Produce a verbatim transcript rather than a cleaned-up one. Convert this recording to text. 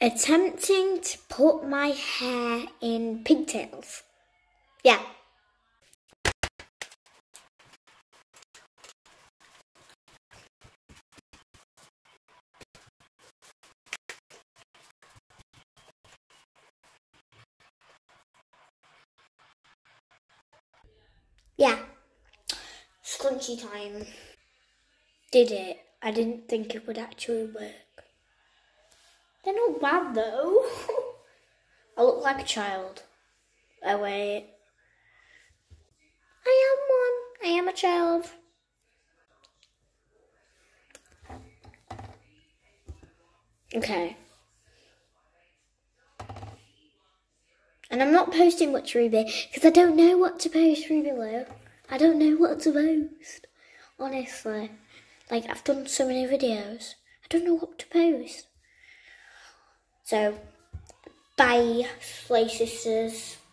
attempting to put my hair in pigtails. Yeah. Yeah. Scrunchy time. Did it. I didn't think it would actually work. They're not bad though. I look like a child. Oh wait. I am one. I am a child. Okay. And I'm not posting much, Ruby, because I don't know what to post, Ruby Lou. I don't know what to post. Honestly. Like, I've done so many videos. I don't know what to post. So, bye, Slay Sisters.